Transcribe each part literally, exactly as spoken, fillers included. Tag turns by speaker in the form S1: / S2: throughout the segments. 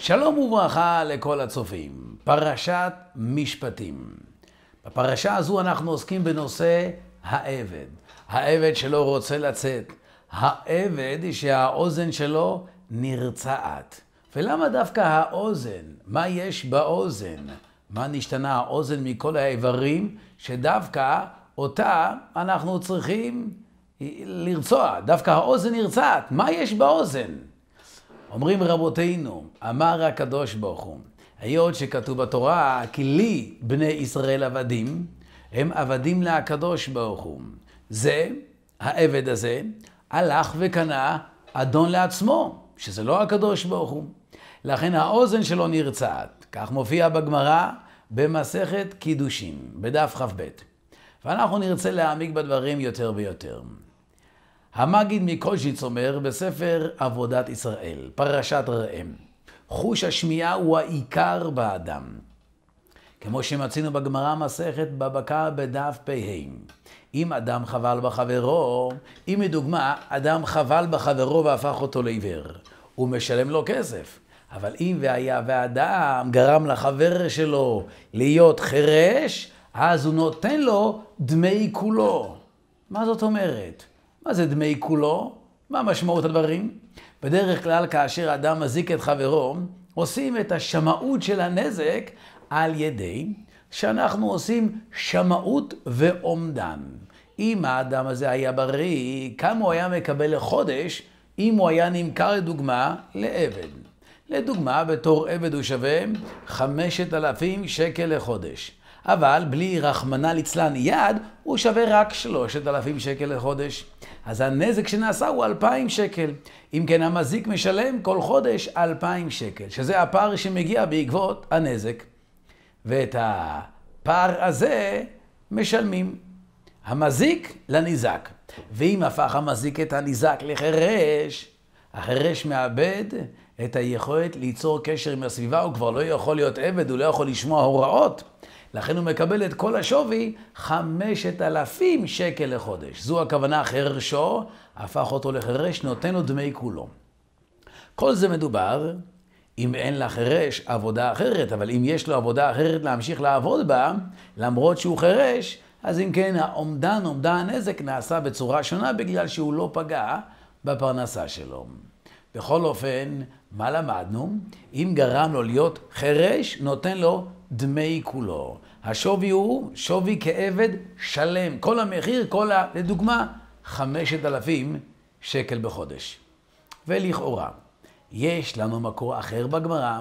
S1: שלום וברכה לכל הצופים. פרשת משפטים. בפרשה הזו אנחנו עוסקים בנושא העבד. העבד שלא רוצה לצאת. העבד שהאוזן שלו נרצעת. ולמה דווקא האוזן? מה יש באוזן? מה נשתנה האוזן מכל האיברים שדווקא אותה אנחנו צריכים לרצוע? דווקא האוזן נרצעת. מה יש באוזן? אומרים רבותינו, אמר הקדוש ברוך הוא, היות שכתוב בתורה, כי לי בני ישראל עבדים, הם עבדים להקדוש ברוך הוא. זה, העבד הזה, הלך וקנה אדון לעצמו, שזה לא הקדוש ברוך הוא. לכן האוזן שלו נרצעת. כך מופיע בגמרא במסכת קידושין, בדף כ"ב. ואנחנו נרצה להעמיק בדברים יותר ויותר. המגיד מקוז'יץ אומר בספר עבודת ישראל, פרשת ראם, חוש השמיעה הוא העיקר באדם. כמו שמצינו בגמרא מסכת בבא קמא בדף פ"ה. אם אדם חבל בחברו, אם לדוגמה אדם חבל בחברו והפך אותו לעיוור, הוא משלם לו כסף. אבל אם והיה ואדם גרם לחבר שלו להיות חירש, אז הוא נותן לו דמי כולו. מה זאת אומרת? מה זה דמי כולו? מה משמעות הדברים? בדרך כלל כאשר אדם מזיק את חברו, עושים את השמאות של הנזק על ידי שאנחנו עושים שמאות ועומדן. אם האדם הזה היה בריא, כמה הוא היה מקבל לחודש אם הוא היה נמכר לדוגמה לעבד. לדוגמה, בתור עבד הוא שווה חמשת אלפים שקל לחודש. אבל בלי רחמנא ליצלן יד, הוא שווה רק שלושת אלפים שקל לחודש. אז הנזק שנעשה הוא אלפיים שקל. אם כן, המזיק משלם כל חודש אלפיים שקל, שזה הפער שמגיע בעקבות הנזק. ואת הפער הזה משלמים המזיק לניזק. ואם הפך המזיק את הניזק לחירש, החירש מאבד את היכולת ליצור קשר עם הסביבה, הוא כבר לא יכול להיות עבד, הוא לא יכול לשמוע הוראות. לכן הוא מקבל את כל השווי חמשת אלפים שקל לחודש. זו הכוונה, חירשו, הפך אותו לחירש, נותן לו דמי כולו. כל זה מדובר אם אין לחירש עבודה אחרת, אבל אם יש לו עבודה אחרת להמשיך לעבוד בה, למרות שהוא חירש, אז אם כן, העומדן, עומדן הנזק נעשה בצורה שונה בגלל שהוא לא פגע בפרנסה שלו. בכל אופן, מה למדנו? אם גרם לו להיות חירש, נותן לו דמי כולו. השווי הוא שווי כעבד שלם. כל המחיר, כל ה... לדוגמה, חמשת אלפים שקל בחודש. ולכאורה, יש לנו מקור אחר בגמרא,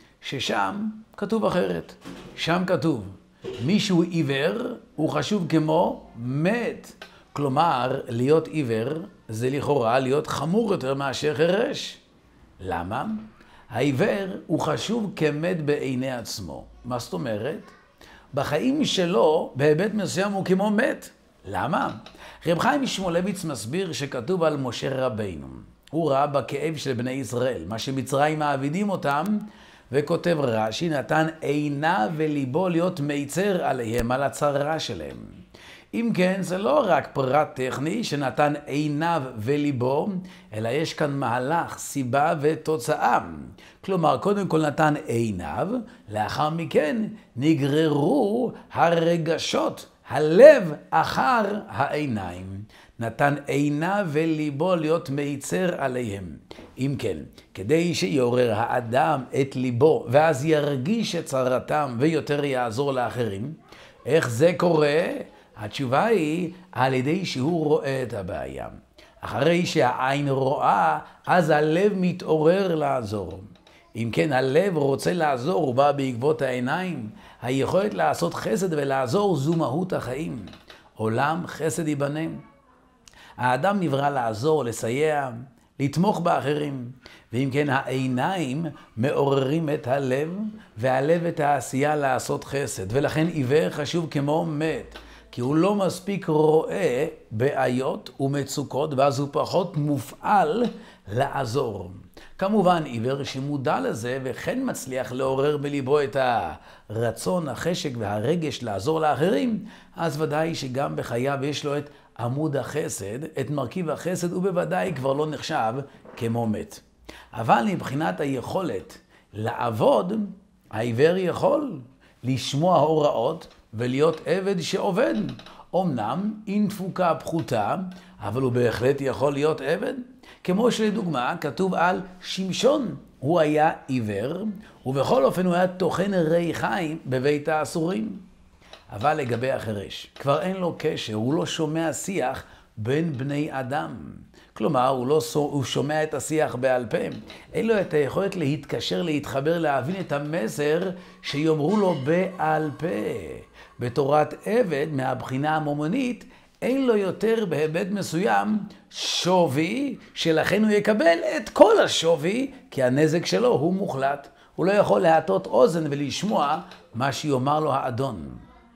S1: ששם כתוב אחרת. שם כתוב, מישהו עיוור הוא חשוב כמו מת. כלומר, להיות עיוור זה לכאורה להיות חמור יותר מאשר חירש. למה? העיוור הוא חשוב כמת בעיני עצמו. מה זאת אומרת? בחיים שלו, בהיבט מסוים הוא כמו מת. למה? רב חיים משמואלביץ מסביר שכתוב על משה רבינו. הוא ראה בכאב של בני ישראל, מה שמצרים מעבידים אותם, וכותב רש"י, נתן עיניו וליבו להיות מיצר עליהם, על הצרה שלהם. אם כן, זה לא רק פרט טכני שנתן עיניו וליבו, אלא יש כאן מהלך, סיבה ותוצאה. כלומר, קודם כל נתן עיניו, לאחר מכן נגררו הרגשות, הלב אחר העיניים. נתן עיניו וליבו להיות מיצר עליהם. אם כן, כדי שיעורר האדם את ליבו, ואז ירגיש את צרתם ויותר יעזור לאחרים, איך זה קורה? התשובה היא על ידי שהוא רואה את הבעיה. אחרי שהעין רואה, אז הלב מתעורר לעזור. אם כן, הלב רוצה לעזור, הוא בא בעקבות העיניים. היכולת לעשות חסד ולעזור זו מהות החיים. עולם חסד ייבנה. האדם נברא לעזור, לסייע, לתמוך באחרים. ואם כן, העיניים מעוררים את הלב, והלב את העשייה לעשות חסד. ולכן עיוור חשוב כמו מת. כי הוא לא מספיק רואה בעיות ומצוקות, ואז הוא פחות מופעל לעזור. כמובן, עיוור שמודע לזה וכן מצליח לעורר בליבו את הרצון, החשק והרגש לעזור לאחרים, אז ודאי שגם בחייו יש לו את עמוד החסד, את מרכיב החסד, הוא בוודאי כבר לא נחשב כמו מת. אבל מבחינת היכולת לעבוד, העיוור יכול לשמוע הוראות ולהיות עבד שעובד. אמנם עם תפוקה פחותה, אבל הוא בהחלט יכול להיות עבד. כמו שלדוגמה כתוב על שמשון, הוא היה עיוור, ובכל אופן הוא היה טוחן ריחיים בבית האסורים. אבל לגבי החירש, כבר אין לו קשר, הוא לא שומע שיח בין בני אדם. כלומר, הוא, לא, הוא שומע את השיח בעל פה. אין לו את היכולת להתקשר, להתחבר, להבין את המסר שיאמרו לו בעל פה. בתורת עבד, מהבחינה המומנית, אין לו יותר בהיבט מסוים שווי, שלכן הוא יקבל את כל השווי, כי הנזק שלו הוא מוחלט. הוא לא יכול להטות אוזן ולשמוע מה שיאמר לו האדון.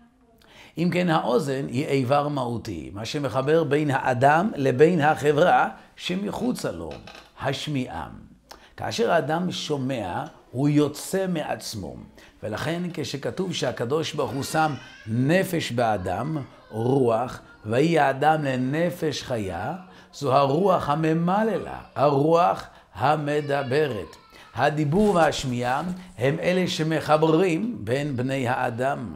S1: אם כן, האוזן היא איבר מהותי, מה שמחבר בין האדם לבין החברה שמחוצה לו, השמיעה. כאשר האדם שומע, הוא יוצא מעצמו. ולכן כשכתוב שהקדוש ברוך הוא שם נפש באדם, רוח, ויהי האדם לנפש חיה, זו הרוח הממללה, הרוח המדברת. הדיבור והשמיעה הם אלה שמחברים בין בני האדם.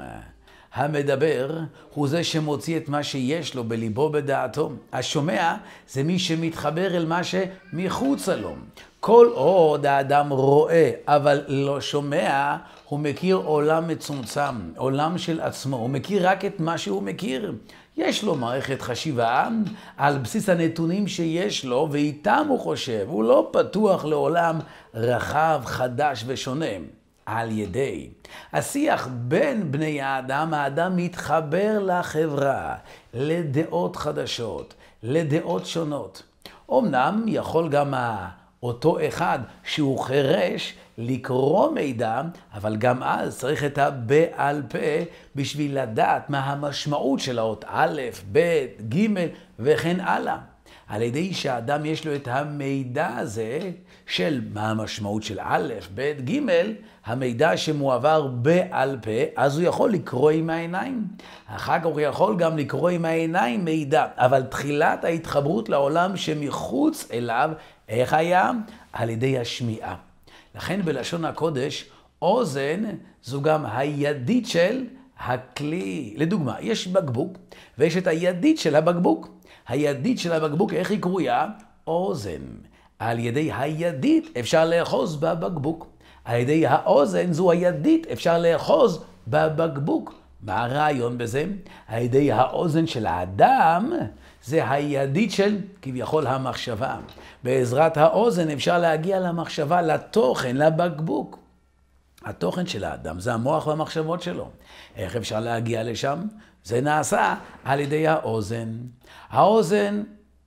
S1: המדבר הוא זה שמוציא את מה שיש לו בליבו בדעתו. השומע זה מי שמתחבר אל מה שמחוצה לו. כל עוד האדם רואה אבל לא שומע, הוא מכיר עולם מצומצם, עולם של עצמו. הוא מכיר רק את מה שהוא מכיר. יש לו מערכת חשיבה על בסיס הנתונים שיש לו, ואיתם הוא חושב. הוא לא פתוח לעולם רחב, חדש ושונה. על ידי השיח בין בני האדם, האדם מתחבר לחברה, לדעות חדשות, לדעות שונות. אמנם יכול גם אותו אחד שהוא חירש לקרוא מידע, אבל גם אז צריך את הבעל פה בשביל לדעת מה המשמעות של האות א', ב', ג' וכן הלאה. על ידי שהאדם יש לו את המידע הזה של מה המשמעות של א', ב', ג', המידע שמועבר בעל פה, אז הוא יכול לקרוא עם העיניים. אחר כך הוא יכול גם לקרוא עם העיניים מידע, אבל תחילת ההתחברות לעולם שמחוץ אליו, איך היה? על ידי השמיעה. לכן בלשון הקודש, אוזן זו גם הידית של הכלי. לדוגמה, יש בקבוק, ויש את הידית של הבקבוק. הידית של הבקבוק, איך היא קרויה? אוזן. על ידי הידית אפשר לאחוז בבקבוק. על ידי האוזן זו הידית אפשר לאחוז בבקבוק. מה הרעיון בזה? על ידי האוזן של האדם זה הידית של כביכול המחשבה. בעזרת האוזן אפשר להגיע למחשבה, לתוכן, לבקבוק. התוכן של האדם זה המוח והמחשבות שלו. איך אפשר להגיע לשם? זה נעשה על ידי האוזן. האוזן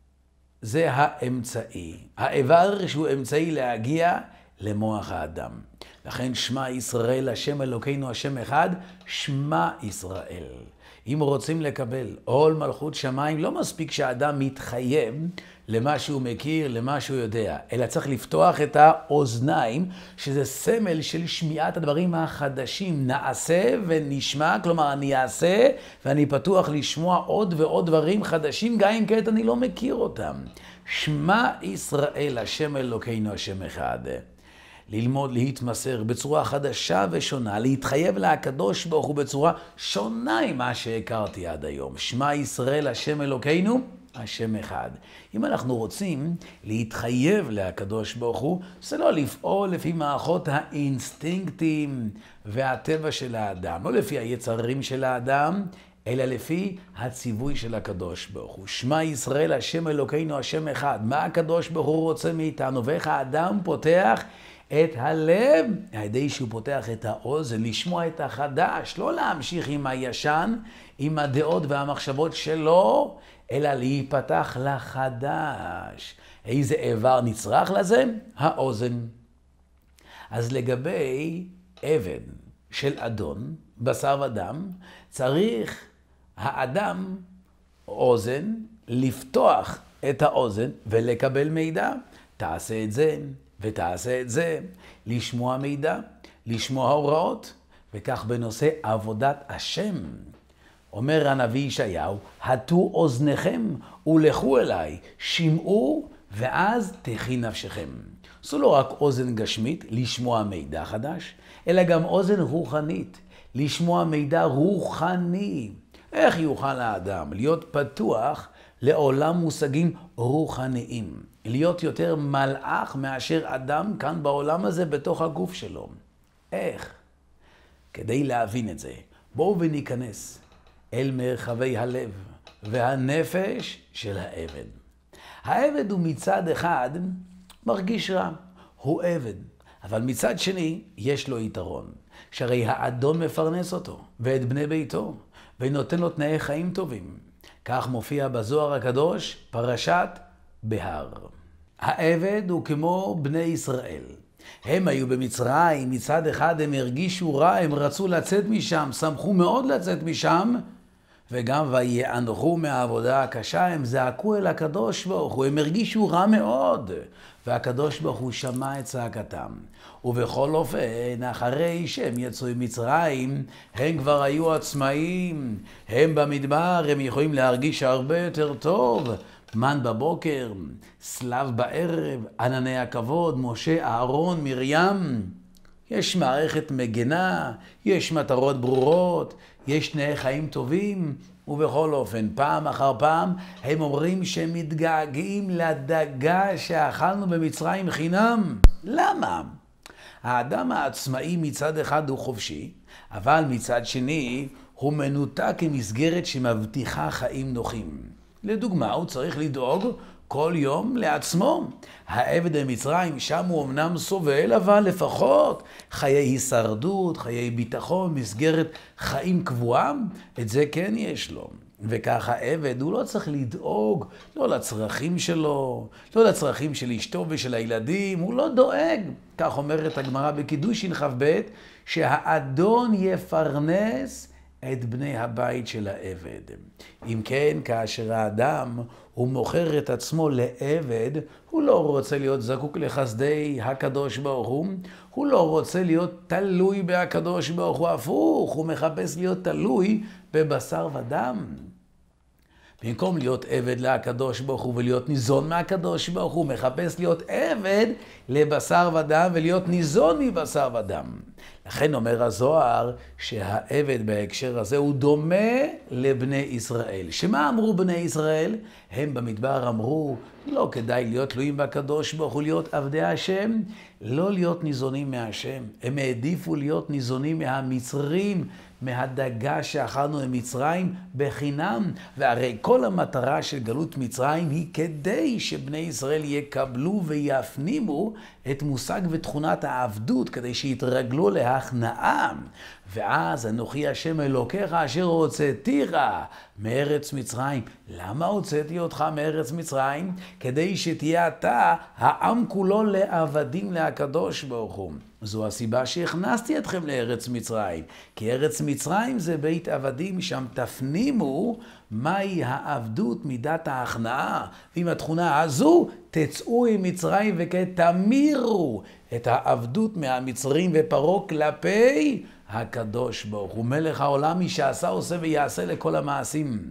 S1: זה האמצעי. האיבר שהוא אמצעי להגיע למוח האדם. לכן שמע ישראל, השם אלוקינו, השם אחד, שמע ישראל. אם רוצים לקבל עול מלכות שמיים, לא מספיק שהאדם מתחייב למה שהוא מכיר, למה שהוא יודע, אלא צריך לפתוח את האוזניים, שזה סמל של שמיעת הדברים החדשים. נעשה ונשמע, כלומר אני אעשה ואני פתוח לשמוע עוד ועוד דברים חדשים, גם אם כעת אני לא מכיר אותם. שמע ישראל, השם אלוקינו, השם אחד. ללמוד להתמסר בצורה חדשה ושונה, להתחייב לקדוש ברוך הוא בצורה שונה ממה שהכרתי עד היום. שמע ישראל, השם אלוקינו, השם אחד. אם אנחנו רוצים להתחייב לקדוש ברוך הוא, זה לא לפעול לפי מערכות האינסטינקטים והטבע של האדם, לא לפי היצרים של האדם, אלא לפי הציווי של הקדוש ברוך הוא. שמע ישראל, השם אלוקינו, השם אחד. מה הקדוש ברוך הוא רוצה מאיתנו? ואיך האדם פותח את הלב, על ידי שהוא פותח את האוזן, לשמוע את החדש, לא להמשיך עם הישן, עם הדעות והמחשבות שלו, אלא להיפתח לחדש. איזה איבר נצרך לזה? האוזן. אז לגבי עבד של אדון, בשר ודם, צריך האדם אוזן, לפתוח את האוזן ולקבל מידע. תעשה את זה ותעשה את זה, לשמוע מידע, לשמוע הוראות, וכך בנושא עבודת השם. אומר הנביא ישעיהו, הטו אוזניכם ולכו אליי, שמעו ואז תחי נפשכם. זו לא רק אוזן גשמית לשמוע מידע חדש, אלא גם אוזן רוחנית, לשמוע מידע רוחני. איך יוכל האדם להיות פתוח לעולם מושגים רוחניים? להיות יותר מלאך מאשר אדם כאן בעולם הזה בתוך הגוף שלו. איך? כדי להבין את זה, בואו וניכנס אל מרחבי הלב והנפש של העבד. העבד הוא מצד אחד מרגיש רע, הוא עבד, אבל מצד שני יש לו יתרון, שהרי האדון מפרנס אותו ואת בני ביתו ונותן לו תנאי חיים טובים. כך מופיע בזוהר הקדוש פרשת בהר. העבד הוא כמו בני ישראל. הם היו במצרים, מצד אחד הם הרגישו רע, הם רצו לצאת משם, שמחו מאוד לצאת משם, וגם ויענכו מהעבודה הקשה, הם זעקו אל הקדוש ברוך הוא, הם הרגישו רע מאוד, והקדוש ברוך הוא שמע את צעקתם. ובכל אופן, אחרי שהם יצאו ממצרים, הם כבר היו עצמאים, הם במדבר, הם יכולים להרגיש הרבה יותר טוב, מן בבוקר, סלב בערב, ענני הכבוד, משה, אהרון, מרים. יש מערכת מגנה, יש מטרות ברורות, יש תנאי חיים טובים, ובכל אופן, פעם אחר פעם, הם אומרים שהם מתגעגעים לדגה שאכלנו במצרים חינם. למה? האדם העצמאי מצד אחד הוא חופשי, אבל מצד שני הוא מנותק כמסגרת שמבטיחה חיים נוחים. לדוגמה, הוא צריך לדאוג כל יום לעצמו. העבד במצרים, שם הוא אמנם סובל, אבל לפחות חיי הישרדות, חיי ביטחון, מסגרת חיים קבועה, את זה כן יש לו. וכך העבד, הוא לא צריך לדאוג, לא לצרכים שלו, לא לצרכים של אשתו ושל הילדים, הוא לא דואג. כך אומרת הגמרא בקידושין כ"ב, שהאדון יפרנס את בני הבית של העבד. אם כן, כאשר האדם הוא מוכר את עצמו לעבד, הוא לא רוצה להיות זקוק לחסדי הקדוש ברוך הוא, הוא לא רוצה להיות תלוי בהקדוש ברוך הוא, הפוך, הוא מחפש להיות תלוי בבשר ודם. במקום להיות עבד לקדוש ברוך הוא ולהיות ניזון מהקדוש ברוך הוא, מחפש להיות עבד לבשר ודם ולהיות ניזון מבשר ודם. לכן אומר הזוהר שהעבד בהקשר הזה הוא דומה לבני ישראל. שמה אמרו בני ישראל? הם במדבר אמרו, לא כדאי להיות תלויים בקדוש ברוך הוא, להיות עבדי השם, לא להיות ניזונים מהשם. הם העדיפו להיות ניזונים מהמצרים, מהדגה שאכלנו במצרים בחינם. והרי כל המטרה של גלות מצרים היא כדי שבני ישראל יקבלו ויפנימו את מושג ותכונת העבדות, כדי שיתרגלו להכנעה. ואז אנוכי השם אלוקיך אשר הוצאתיך מארץ מצרים. למה הוצאתי אותך מארץ מצרים? כדי שתהיה אתה העם כולו לעבדים להקדוש ברוך הוא. זו הסיבה שהכנסתי אתכם לארץ מצרים. כי ארץ מצרים זה בית עבדים, שם תפנימו מהי העבדות, מידת ההכנעה. ועם התכונה הזו תצאו עם מצרים וכתמירו את העבדות מהמצרים ופרעה כלפי הקדוש ברוך הוא. מלך העולם מי שעשה עושה ויעשה לכל המעשים.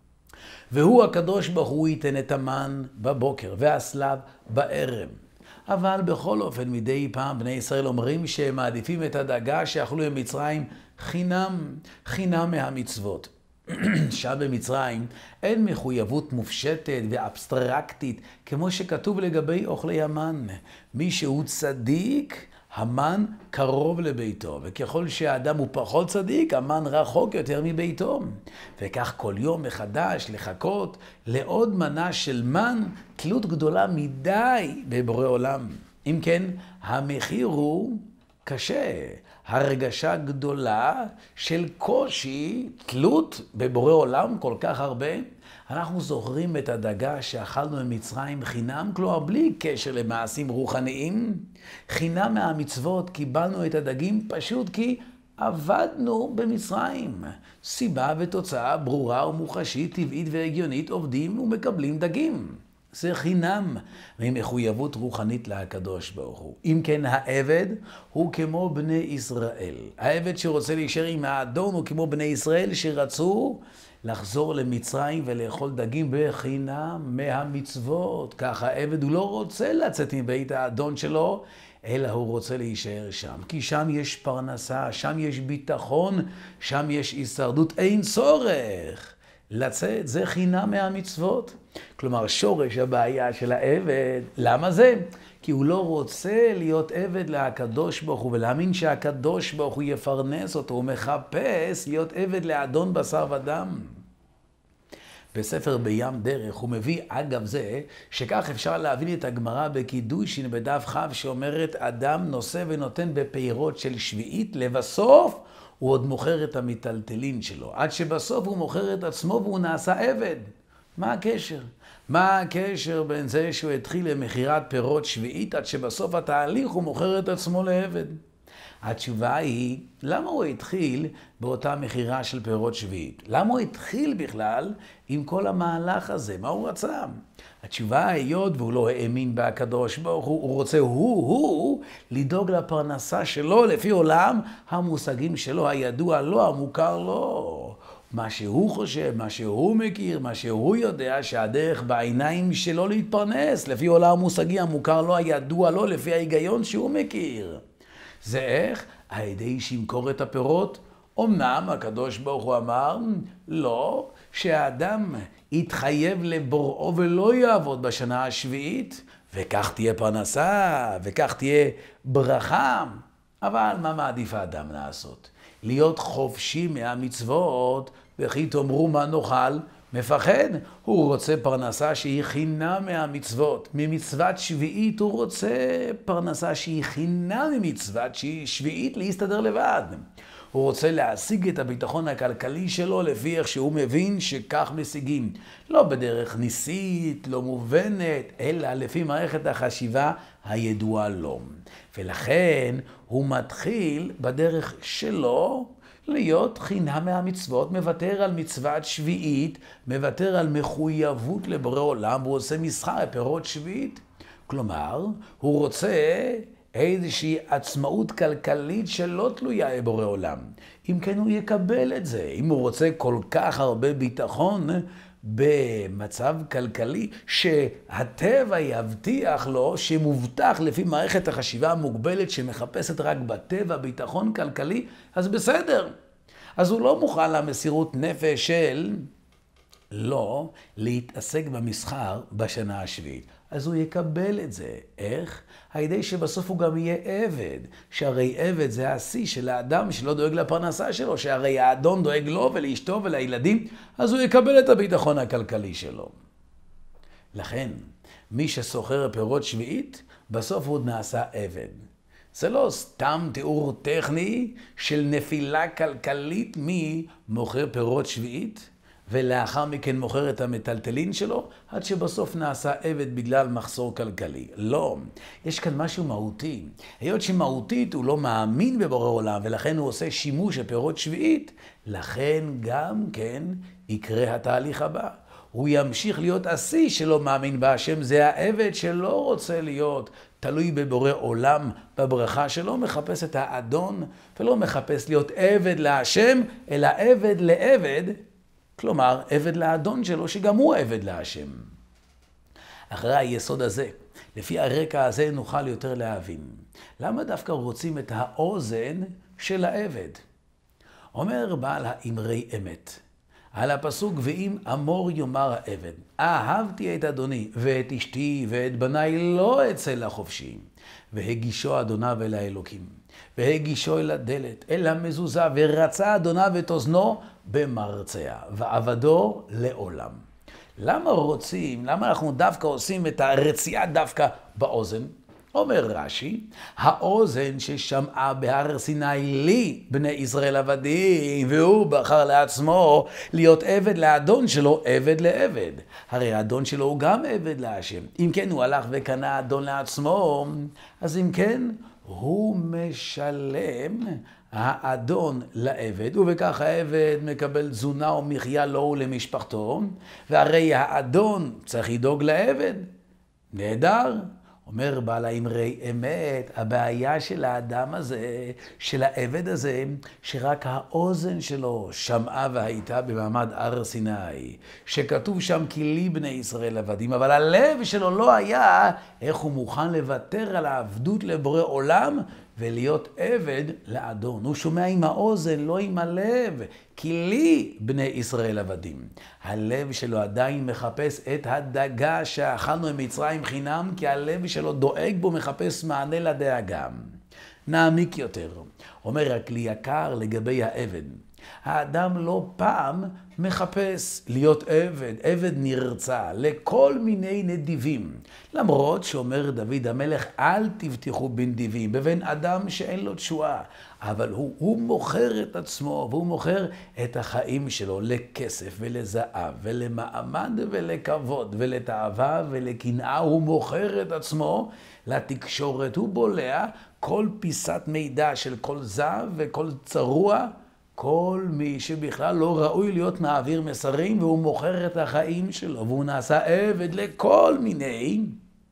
S1: והוא הקדוש ברוך הוא ייתן את המן בבוקר והסלב בערב. אבל בכל אופן מדי פעם בני ישראל אומרים שהם מעדיפים את הדגה שאכלו במצרים חינם, חינם מהמצוות. שם במצרים אין מחויבות מופשטת ואבסטרקטית כמו שכתוב לגבי אוכלי המן. מי שהוא צדיק, המן קרוב לביתו, וככל שהאדם הוא פחות צדיק, המן רחוק יותר מביתו. וכך כל יום מחדש לחכות לעוד מנה של מן, תלות גדולה מדי בבורא עולם. אם כן, המחיר הוא קשה, הרגשה גדולה של קושי, תלות בבורא עולם כל כך הרבה. אנחנו זוכרים את הדגה שאכלנו במצרים חינם, כלומר בלי קשר למעשים רוחניים. חינם מהמצוות קיבלנו את הדגים פשוט כי עבדנו במצרים. סיבה ותוצאה ברורה ומוחשית, טבעית והגיונית, עובדים ומקבלים דגים. זה חינם ממחויבות רוחנית לקדוש ברוך הוא. אם כן, העבד הוא כמו בני ישראל. העבד שרוצה להישאר עם האדון הוא כמו בני ישראל שרצו לחזור למצרים ולאכול דגים בחינם מהמצוות. ככה העבד הוא לא רוצה לצאת מבית האדון שלו, אלא הוא רוצה להישאר שם. כי שם יש פרנסה, שם יש ביטחון, שם יש הישרדות, אין צורך לצאת, זה חינם מהמצוות. כלומר, שורש הבעיה של העבד, למה זה? כי הוא לא רוצה להיות עבד לקדוש ברוך הוא, ולהאמין שהקדוש ברוך הוא יפרנס אותו, הוא מחפש להיות עבד לאדון בשר ודם. בספר בים דרך הוא מביא אגב זה, שכך אפשר להבין את הגמרא בקידושין בדף כ' שאומרת, אדם נושא ונותן בפירות של שביעית, לבסוף הוא עוד מוכר את המיטלטלין שלו, עד שבסוף הוא מוכר את עצמו והוא נעשה עבד. מה הקשר? מה הקשר בין זה שהוא התחיל למכירת פירות שביעית, עד שבסוף התהליך הוא מוכר את עצמו לעבד? התשובה היא, למה הוא התחיל באותה מכירה של פירות שביעית? למה הוא התחיל בכלל עם כל המהלך הזה? מה הוא רצה? התשובה היא, היות והוא לא האמין בהקדוש ברוך הוא, הוא רוצה הוא, הוא, לדאוג לפרנסה שלו לפי עולם המושגים שלו, הידוע לו, המוכר לו. מה שהוא חושב, מה שהוא מכיר, מה שהוא יודע, שהדרך בעיניים שלו להתפרנס, לפי עולם המושגי המוכר לו, הידוע לו, לפי ההיגיון שהוא מכיר. זה איך? על ידי שימכור את הפירות. אמנם הקדוש ברוך הוא אמר, לא, שהאדם יתחייב לבוראו ולא יעבוד בשנה השביעית, וכך תהיה פרנסה, וכך תהיה ברכה. אבל מה מעדיף האדם לעשות? להיות חופשי מהמצוות, וכי תאמרו מה נאכל? מפחד, הוא רוצה פרנסה שהיא חינם מהמצוות. ממצוות שביעית הוא רוצה פרנסה שהיא חינם ממצוות שהיא שביעית להסתדר לבד. הוא רוצה להשיג את הביטחון הכלכלי שלו לפי איך שהוא מבין שכך משיגים. לא בדרך ניסית, לא מובנת, אלא לפי מערכת החשיבה הידועה לו. ולכן הוא מתחיל בדרך שלו, להיות חינם מהמצוות, מוותר על מצוות שביעית, מוותר על מחויבות לבורא עולם, והוא עושה מסחר פירות שביעית. כלומר, הוא רוצה איזושהי עצמאות כלכלית שלא תלויה בבורא עולם. אם כן הוא יקבל את זה. אם הוא רוצה כל כך הרבה ביטחון במצב כלכלי שהטבע יבטיח לו, שמובטח לפי מערכת החשיבה המוגבלת שמחפשת רק בטבע ביטחון כלכלי, אז בסדר. אז הוא לא מוכן למסירות נפש של לא להתעסק במסחר בשנה השביעית. אז הוא יקבל את זה. איך? על ידי שבסוף הוא גם יהיה עבד. שהרי עבד זה השיא של האדם שלא דואג לפרנסה שלו, שהרי האדון דואג לו ולאשתו ולילדים, אז הוא יקבל את הביטחון הכלכלי שלו. לכן, מי שסוחר פירות שביעית, בסוף הוא נעשה עבד. זה לא סתם תיאור טכני של נפילה כלכלית מי מוכר פירות שביעית, ולאחר מכן מוכר את המטלטלין שלו, עד שבסוף נעשה עבד בגלל מחסור כלכלי. לא, יש כאן משהו מהותי. היות שמהותית הוא לא מאמין בבורא עולם, ולכן הוא עושה שימוש בפירות שביעית, לכן גם כן יקרה התהליך הבא. הוא ימשיך להיות השיא שלא מאמין בהשם, זה העבד שלא רוצה להיות תלוי בבורא עולם, בברכה שלו מחפש את האדון, ולא מחפש להיות עבד להשם, אלא עבד לעבד, כלומר, עבד לאדון שלו, שגם הוא עבד להשם. אחרי היסוד הזה, לפי הרקע הזה נוכל יותר להבין. למה דווקא רוצים את האוזן של העבד? אומר בעל האמרי אמת, על הפסוק, ואם אמור יאמר העבד, אהבתי את אדוני ואת אשתי ואת בניי לא אצא לחופשי, והגישו אדוניו אל האלוקים, והגישו אל הדלת, אל המזוזה, ורצה אדוניו את אוזנו במרצע, ועבדו לעולם. למה רוצים, למה אנחנו דווקא עושים את הרציעה דווקא באוזן? אומר רש"י, האוזן ששמעה בהר סיני לי בני ישראל עבדים, והוא בחר לעצמו להיות עבד לאדון שלו, עבד לעבד. הרי האדון שלו הוא גם עבד להשם. אם כן הוא הלך וקנה אדון לעצמו, אז אם כן הוא משלם האדון לעבד, ובכך העבד מקבל תזונה או מחיה לו ולמשפחתו, והרי האדון צריך לדאוג לעבד. נהדר. אומר בעל האמרי אמת, הבעיה של האדם הזה, של העבד הזה, שרק האוזן שלו שמעה והייתה במעמד הר סיני, שכתוב שם כי לי בני ישראל עבדים, אבל הלב שלו לא היה איך הוא מוכן לוותר על העבדות לבורא עולם ולהיות עבד לאדון. הוא שומע עם האוזן, לא עם הלב, כי לי בני ישראל עבדים. הלב שלו עדיין מחפש את הדגה שאכלנו ממצרים חינם, כי הלב שלו דואג בו, מחפש מענה לדאגה. נעמיק יותר. אומר הכלי יקר לגבי העבד. האדם לא פעם מחפש להיות עבד, עבד נרצע, לכל מיני נדיבים. למרות שאומר דוד המלך, אל תבטיחו בנדיבים, בבן אדם שאין לו תשועה. אבל הוא, הוא מוכר את עצמו, והוא מוכר את החיים שלו לכסף ולזהב ולמעמד ולכבוד ולתאווה ולקנאה. הוא מוכר את עצמו לתקשורת, הוא בולע כל פיסת מידע של כל זהב וכל צרוע, כל מי שבכלל לא ראוי להיות מעביר מסרים, והוא מוכר את החיים שלו, והוא נעשה עבד לכל מיני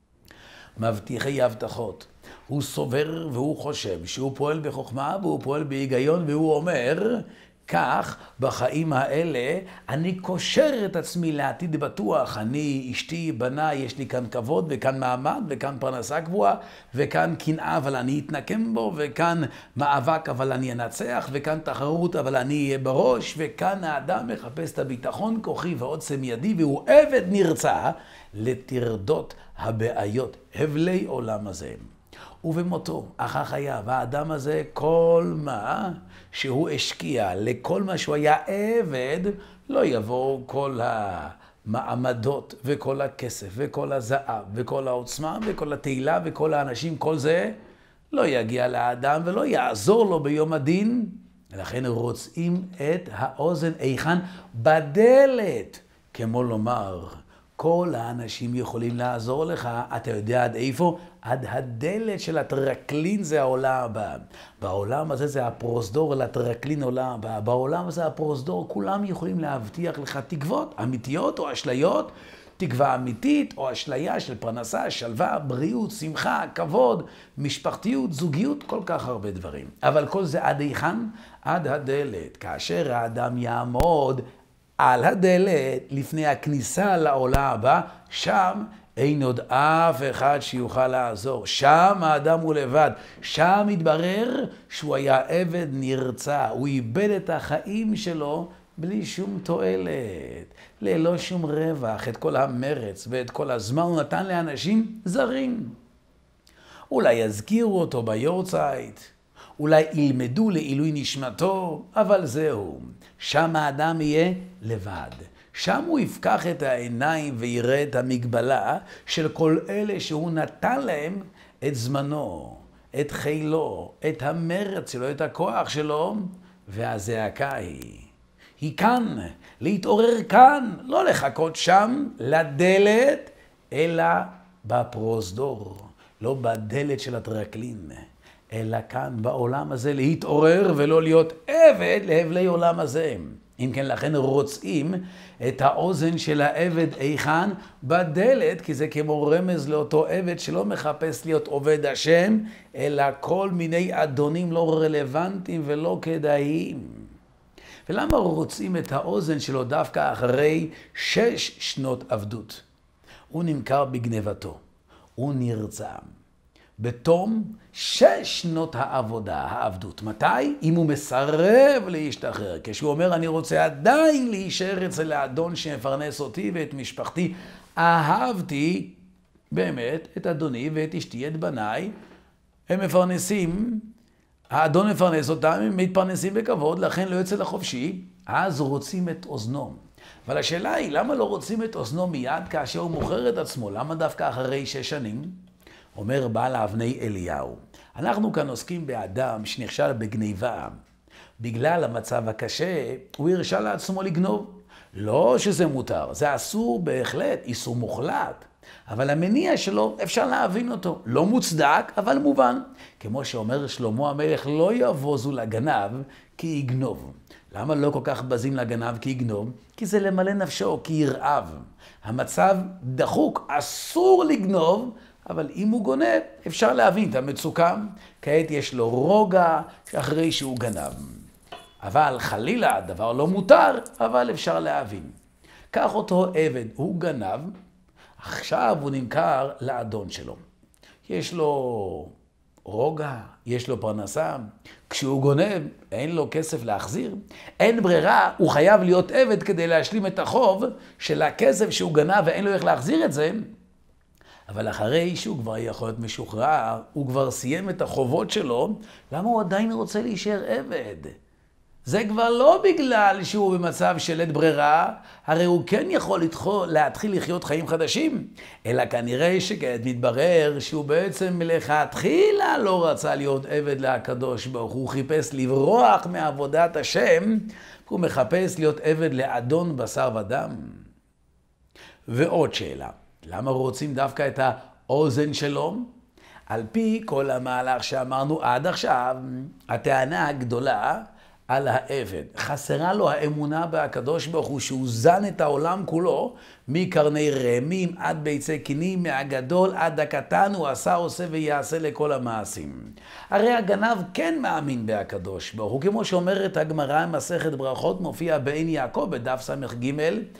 S1: מבטיחי הבטחות. הוא סובר והוא חושב שהוא פועל בחוכמה והוא פועל בהיגיון, והוא אומר, כך בחיים האלה אני קושר את עצמי לעתיד בטוח. אני, אשתי, בנה, יש לי כאן כבוד וכאן מעמד וכאן פרנסה גבוהה וכאן קנאה אבל אני אתנקם בו, וכאן מאבק אבל אני אנצח, וכאן תחרות אבל אני אהיה בראש, וכאן האדם מחפש את הביטחון כוחי ועוצם ידי, והוא עבד נרצע לטרדות הבעיות, הבלי עולם הזה. ובמותו, אחר חייו, האדם הזה, כל מה שהוא השקיע, לכל מה שהוא היה עבד, לא יבוא כל המעמדות וכל הכסף וכל הזהב וכל העוצמה וכל התהילה וכל האנשים, כל זה לא יגיע לאדם ולא יעזור לו ביום הדין. לכן רוצים את האוזן איכן בדלת, כמו לומר, כל האנשים יכולים לעזור לך, אתה יודע עד איפה? עד הדלת של הטרקלין זה העולם הבא. בעולם הזה זה הפרוזדור לטרקלין עולם הבא. בעולם הזה הפרוזדור, כולם יכולים להבטיח לך תקוות אמיתיות או אשליות, תקווה אמיתית או אשליה של פרנסה, שלווה, בריאות, שמחה, כבוד, משפחתיות, זוגיות, כל כך הרבה דברים. אבל כל זה עד איכן? עד הדלת. כאשר האדם יעמוד על הדלת לפני הכניסה לעולם הבא, שם אין עוד אף אחד שיוכל לעזור. שם האדם הוא לבד. שם מתברר שהוא היה עבד נרצע. הוא איבד את החיים שלו בלי שום תועלת, ללא שום רווח. את כל המרץ ואת כל הזמן הוא נתן לאנשים זרים. אולי יזכירו אותו ביורצייט, אולי ילמדו לעילוי נשמתו, אבל זהו. שם האדם יהיה לבד. שם הוא יפקח את העיניים ויראה את המגבלה של כל אלה שהוא נתן להם את זמנו, את חילו, את המרץ שלו, את הכוח שלו, והזעקה היא. היא כאן, להתעורר כאן, לא לחכות שם, לדלת, אלא בפרוזדור, לא בדלת של הטרקלין, אלא כאן בעולם הזה להתעורר ולא להיות עבד להבלי עולם הזה. אם כן, לכן רוצים את האוזן של העבד איכן בדלת, כי זה כמו רמז לאותו עבד שלא מחפש להיות עובד השם, אלא כל מיני אדונים לא רלוונטיים ולא כדאיים. ולמה רוצים את האוזן שלו דווקא אחרי שש שנות עבדות? הוא נמכר בגנבתו, הוא נרצע. בתום שש שנות העבודה, העבדות. מתי? אם הוא מסרב להשתחרר. כשהוא אומר, אני רוצה עדיין להישאר אצל האדון שמפרנס אותי ואת משפחתי. אהבתי באמת את אדוני ואת אשתי, את בניי. הם מפרנסים, האדון מפרנס אותם, הם מתפרנסים בכבוד, לכן לא יוצא לחופשי. אז רוצים את אוזנו. אבל השאלה היא, למה לא רוצים את אוזנו מיד כאשר הוא מוכר את עצמו? למה דווקא אחרי שש שנים? אומר בעל אבני אליהו, אנחנו כאן עוסקים באדם שנכשל בגניבה. בגלל המצב הקשה, הוא הרשה לעצמו לגנוב. לא שזה מותר, זה אסור בהחלט, איסור מוחלט. אבל המניע שלו אפשר להבין אותו. לא מוצדק, אבל מובן. כמו שאומר שלמה המלך, לא יבוזו לגנב כי יגנוב. למה לא כל כך בזים לגנב כי יגנוב? כי זה למלא נפשו, כי ירעב. המצב דחוק, אסור לגנוב, אבל אם הוא גונב, אפשר להבין את המצוקה. כעת יש לו רוגע אחרי שהוא גנב. אבל חלילה, הדבר לא מותר, אבל אפשר להבין. קח אותו עבד, הוא גנב, עכשיו הוא נמכר לאדון שלו. יש לו רוגע, יש לו פרנסה. כשהוא גונב, אין לו כסף להחזיר. אין ברירה, הוא חייב להיות עבד כדי להשלים את החוב של הכסף שהוא גנב ואין לו איך להחזיר את זה. אבל אחרי שהוא כבר יכול להיות משוחרר, הוא כבר סיים את החובות שלו, למה הוא עדיין רוצה להישאר עבד? זה כבר לא בגלל שהוא במצב של עת ברירה, הרי הוא כן יכול לתחול, להתחיל לחיות חיים חדשים, אלא כנראה שכעת מתברר שהוא בעצם מלכתחילה לא רצה להיות עבד לקדוש ברוך הוא, חיפש לברוח מעבודת השם, הוא מחפש להיות עבד לאדון בשר ודם. ועוד שאלה, למה רוצים דווקא את האוזן שלו? על פי כל המהלך שאמרנו עד עכשיו, הטענה הגדולה על העבד. חסרה לו האמונה בהקדוש ברוך הוא שהוא זן את העולם כולו, מקרני רעמים עד ביצי קינים, מהגדול עד הקטן, הוא עשה, עושה ויעשה לכל המעשים. הרי הגנב כן מאמין בהקדוש ברוך הוא, כמו שאומרת הגמרא מסכת ברכות, מופיע בעין יעקב בדף סמך ג'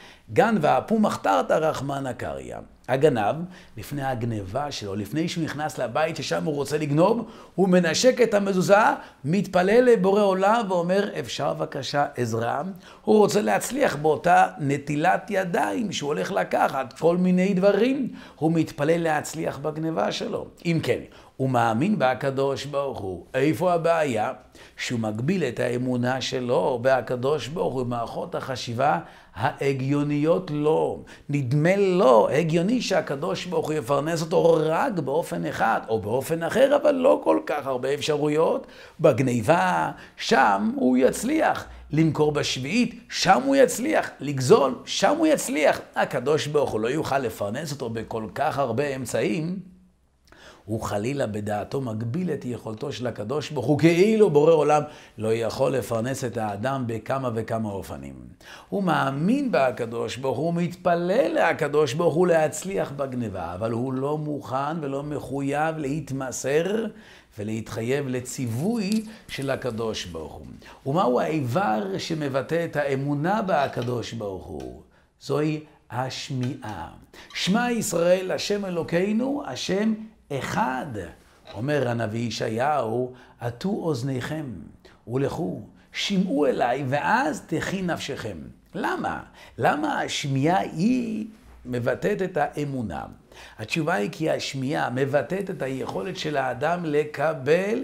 S1: גן ואפו מחתרת רחמנא קריא. הגנב, לפני הגניבה שלו, לפני שהוא נכנס לבית ששם הוא רוצה לגנוב, הוא מנשק את המזוזה, מתפלל לבורא עולם ואומר, אפשר בבקשה עזרה? הוא רוצה להצליח באותה נטילת ידיים שהוא הולך לקחת כל מיני דברים. הוא מתפלל להצליח בגניבה שלו. אם כן, הוא מאמין בהקדוש ברוך הוא. איפה הבעיה? שהוא מגביל את האמונה שלו בהקדוש ברוך הוא, במערכות החשיבה ההגיוניות לו. נדמה לו הגיוני שהקדוש ברוך הוא יפרנס אותו רק באופן אחד או באופן אחר, אבל לא כל כך הרבה אפשרויות. בגניבה, שם הוא יצליח. למכור בשביעית, שם הוא יצליח. לגזול, שם הוא יצליח. הקדוש ברוך הוא לא יוכל לפרנס אותו בכל כך הרבה אמצעים. הוא חלילה בדעתו מגביל את יכולתו של הקדוש ברוך הוא, כאילו בורא עולם לא יכול לפרנס את האדם בכמה וכמה אופנים. הוא מאמין בהקדוש ברוך הוא, מתפלל להקדוש ברוך הוא להצליח בגניבה, אבל הוא לא מוכן ולא מחויב להתמסר ולהתחייב לציווי של הקדוש ברוך הוא. ומהו האיבר שמבטא את האמונה בהקדוש ברוך הוא? זוהי השמיעה. שמע ישראל, השם אלוקינו, השם אחד. אומר הנביא ישעיהו, עטו אוזניכם ולכו, שמעו אליי ואז תחי נפשכם. למה? למה השמיעה היא מבטאת את האמונה? התשובה היא כי השמיעה מבטאת את היכולת של האדם לקבל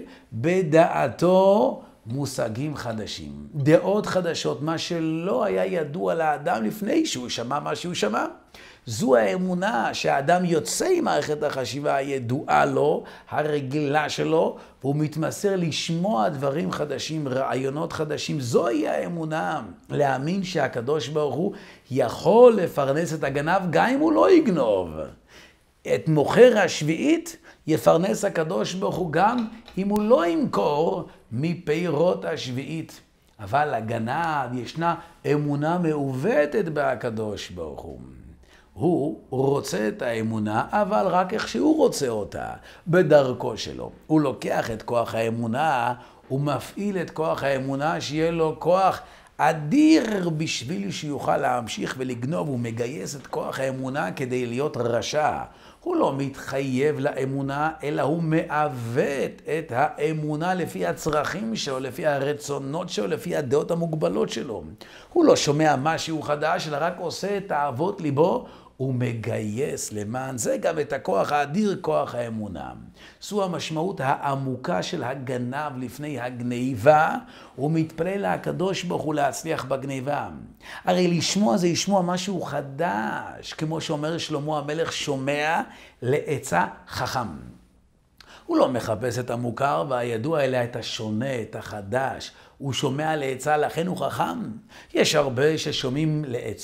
S1: בדעתו מושגים חדשים, דעות חדשות, מה שלא היה ידוע לאדם לפני שהוא שמע מה שהוא שמע. זו האמונה שהאדם יוצא עם מערכת החשיבה הידועה לו, הרגילה שלו, והוא מתמסר לשמוע דברים חדשים, רעיונות חדשים. זוהי האמונה, להאמין שהקדוש ברוך הוא יכול לפרנס את הגנב גם אם הוא לא יגנוב. את מוכר השביעית יפרנס הקדוש ברוך הוא גם אם הוא לא ימכור מפירות השביעית. אבל הגנב ישנה אמונה מעוותת בהקדוש ברוך הוא. הוא רוצה את האמונה, אבל רק איך שהוא רוצה אותה, בדרכו שלו. הוא לוקח את כוח האמונה, הוא מפעיל את כוח האמונה, שיהיה לו כוח אדיר בשביל שיוכל להמשיך ולגנוב. הוא מגייס את כוח האמונה כדי להיות רשע. הוא לא מתחייב לאמונה, אלא הוא מעוות את האמונה לפי הצרכים שלו, לפי הרצונות שלו, לפי הדעות המוגבלות שלו. הוא לא שומע משהו חדש, אלא רק עושה את תאוות ליבו, הוא מגייס למען זה גם את הכוח האדיר, כוח האמונה. זו המשמעות העמוקה של הגנב לפני הגניבה, הוא מתפלל לקדוש ברוך הוא להצליח בגניבה. הרי לשמוע זה לשמוע משהו חדש, כמו שאומר שלמה המלך, שומע לעצה חכם. הוא לא מחפש את המוכר והידוע אלא את השונה, את החדש. הוא שומע לעצה, לכן הוא חכם. יש הרבה ששומעים לעצות,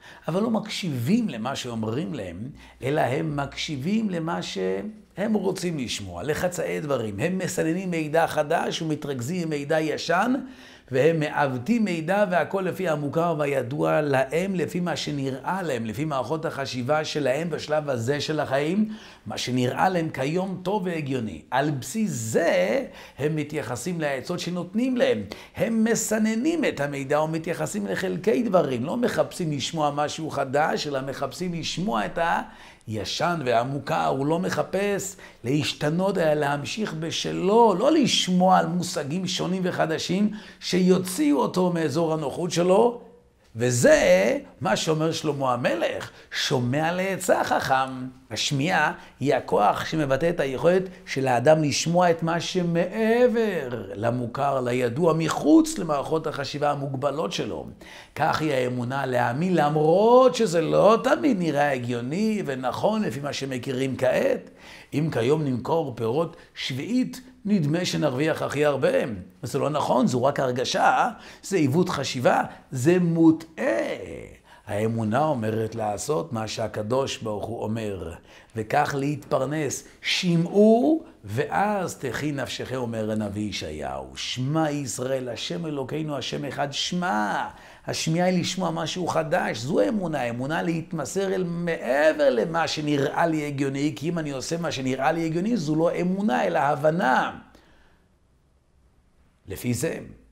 S1: אבל לא מקשיבים למה שאומרים להם, אלא הם מקשיבים למה שהם רוצים לשמוע, לחצאי דברים. הם מסננים מידע חדש ומתרכזים מידע ישן, והם מעוותים מידע והכל לפי המוכר והידוע להם, לפי מה שנראה להם, לפי מערכות החשיבה שלהם בשלב הזה של החיים, מה שנראה להם כיום טוב והגיוני. על בסיס זה הם מתייחסים לעצות שנותנים להם. הם מסננים את המידע ומתייחסים לחלקי דברים. לא מחפשים לשמוע משהו חדש, אלא מחפשים לשמוע את ה... ישן והמוכר. הוא לא מחפש להשתנות, אלא להמשיך בשלו, לא לשמוע על מושגים שונים וחדשים שיוציאו אותו מאזור הנוחות שלו. וזה מה שאומר שלמה המלך, שומע לעצה חכם. השמיעה היא הכוח שמבטא את היכולת של האדם לשמוע את מה שמעבר למוכר, לידוע, מחוץ למערכות החשיבה המוגבלות שלו. כך היא האמונה, להאמין למרות שזה לא תמיד נראה הגיוני ונכון לפי מה שמכירים כעת. אם כיום נמכור פירות שביעית, נדמה שנרוויח הכי הרבה. זה לא נכון, זו רק הרגשה, זה עיוות חשיבה, זה מוטעה. האמונה אומרת לעשות מה שהקדוש ברוך הוא אומר, וכך להתפרנס. שמעו ואז תחי נפשכם, אומר הנביא ישעיהו. שמע ישראל, השם אלוקינו, השם אחד. שמע. השמיעה היא לשמוע משהו חדש. זו אמונה. אמונה להתמסר אל מעבר למה שנראה לי הגיוני, כי אם אני עושה מה שנראה לי הגיוני, זו לא אמונה אלא הבנה. לפי זה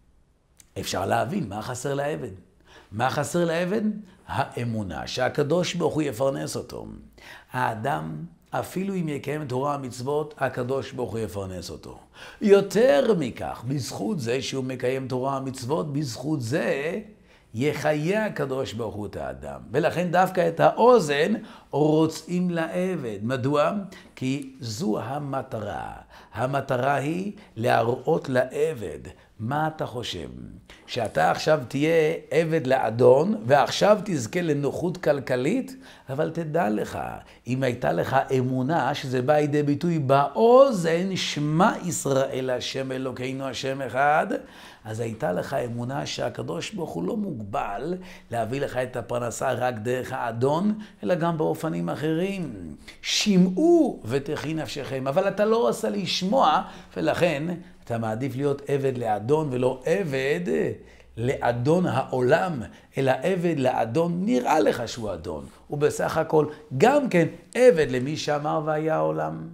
S1: אפשר להבין מה חסר לעבד. מה חסר לעבד? האמונה שהקדוש ברוך הוא יפרנס אותו. האדם, אפילו אם יקיים תורה ומצוות, הקדוש ברוך הוא יפרנס אותו. יותר מכך, בזכות זה שהוא מקיים תורה ומצוות, בזכות זה יחיה הקדוש ברוך הוא את האדם. ולכן דווקא את האוזן רוצים לעבד. מדוע? כי זו המטרה. המטרה היא להראות לעבד. מה אתה חושב? שאתה עכשיו תהיה עבד לאדון, ועכשיו תזכה לנוחות כלכלית, אבל תדע לך, אם הייתה לך אמונה שזה בא לידי ביטוי באוזן, שמע ישראל השם אלוקינו השם אחד, אז הייתה לך אמונה שהקדוש ברוך הוא לא מוגבל להביא לך את הפרנסה רק דרך האדון, אלא גם באופנים אחרים. שמעו ותחי נפשכם, אבל אתה לא עושה לשמוע, ולכן אתה מעדיף להיות עבד לאדון ולא עבד לאדון העולם, אלא עבד לאדון נראה לך שהוא אדון. ובסך הכל גם כן עבד למי שאמר והיה העולם.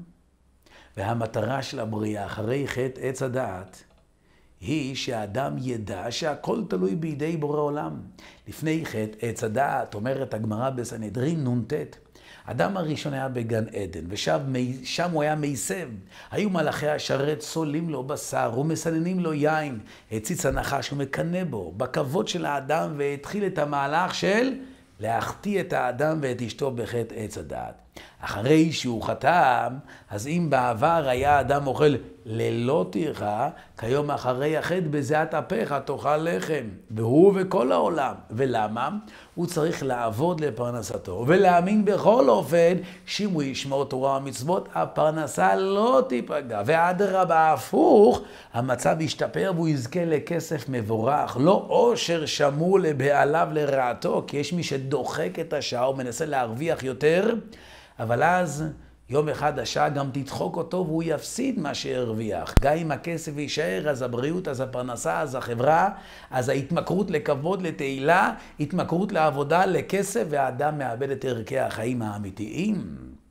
S1: והמטרה של הבריאה אחרי חטא עץ הדעת היא שהאדם ידע שהכל תלוי בידי בורא עולם. לפני חטא עץ הדעת, אומרת הגמרא בסנהדרין נ"ט, אדם הראשון היה בגן עדן, ושם הוא היה מייסב. היו מלאכי השרת סולים לו בשר ומסננים לו יין. הציץ הנחש ומקנא בו בכבוד של האדם, והתחיל את המהלך של להחטיא את האדם ואת אשתו בחטא עץ הדעת. אחרי שהוא חתם, אז אם בעבר היה אדם אוכל ללא טרחה, כיום אחרי החטא בזיעת אפיך תאכל לחם, והוא וכל העולם. ולמה? הוא צריך לעבוד לפרנסתו, ולהאמין בכל אופן שאם הוא ישמור תורה ומצוות, הפרנסה לא תיפגע. ואדרבה הפוך, המצב ישתפר והוא יזכה לכסף מבורך, לא עושר שמור לבעליו לרעתו, כי יש מי שדוחק את השעה ומנסה להרוויח יותר, אבל אז יום אחד השעה גם תדחוק אותו והוא יפסיד מה שהרוויח. גם אם הכסף יישאר, אז הבריאות, אז הפרנסה, אז החברה, אז ההתמכרות לכבוד, לתהילה, התמכרות לעבודה, לכסף, והאדם מאבד את ערכי החיים האמיתיים.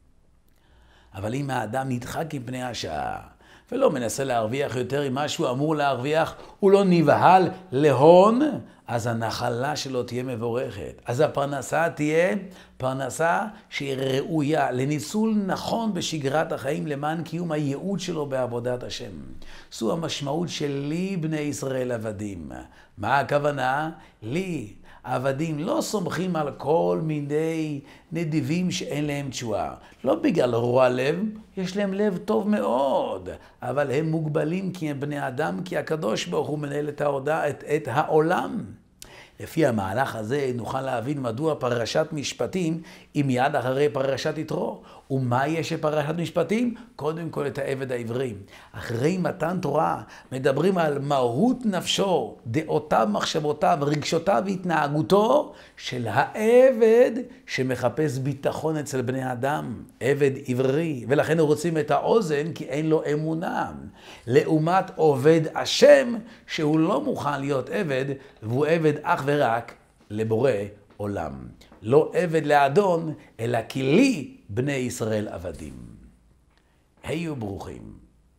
S1: אבל אם האדם נדחק עם פני השעה, ולא מנסה להרוויח יותר ממה שהוא אמור להרוויח, הוא לא נבהל להון, אז הנחלה שלו תהיה מבורכת. אז הפרנסה תהיה פרנסה שהיא ראויה לניצול נכון בשגרת החיים למען קיום הייעוד שלו בעבודת השם. זו המשמעות של לי בני ישראל עבדים. מה הכוונה? לי. העבדים לא סומכים על כל מיני נדיבים שאין להם תשועה. לא בגלל רוע לב, יש להם לב טוב מאוד, אבל הם מוגבלים כי הם בני אדם, כי הקדוש ברוך הוא מנהל את, ההודע, את, את העולם. לפי המהלך הזה נוכל להבין מדוע פרשת משפטים היא מיד אחרי פרשת יתרו. ומה יש בפרשת משפטים? קודם כל את העבד העברי. אחרי מתן תורה מדברים על מהות נפשו, דעותיו, מחשבותיו, רגשותיו והתנהגותו של העבד שמחפש ביטחון אצל בני אדם, עבד עברי, ולכן רוצים את האוזן כי אין לו אמונה. לעומת עובד השם שהוא לא מוכן להיות עבד, והוא עבד אך ורק לבורא עולם. לא עבד לאדון, אלא כי לי בני ישראל עבדים. היו ברוכים.